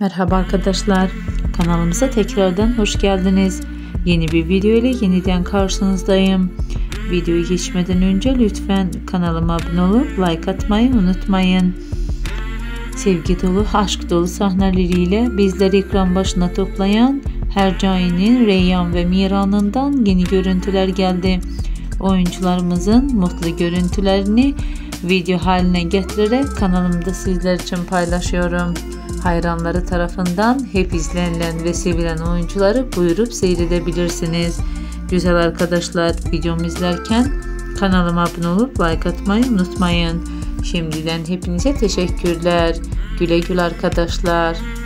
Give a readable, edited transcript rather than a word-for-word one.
Merhaba arkadaşlar, kanalımıza tekrardan hoş geldiniz. Yeni bir video ile yeniden karşınızdayım. Videoyu geçmeden önce lütfen kanalıma abone olup like atmayı unutmayın. Sevgi dolu, aşk dolu sahneleriyle bizleri ekran başına toplayan Hercai'nin Reyyan ve Miran'ından yeni görüntüler geldi. Oyuncularımızın mutlu görüntülerini video haline getirerek kanalımda sizler için paylaşıyorum. Hayranları tarafından hep izlenilen ve sevilen oyuncuları buyurup seyredebilirsiniz. Güzel arkadaşlar, videomu izlerken kanalıma abone olup like atmayı unutmayın. Şimdiden hepinize teşekkürler. Güle güle arkadaşlar.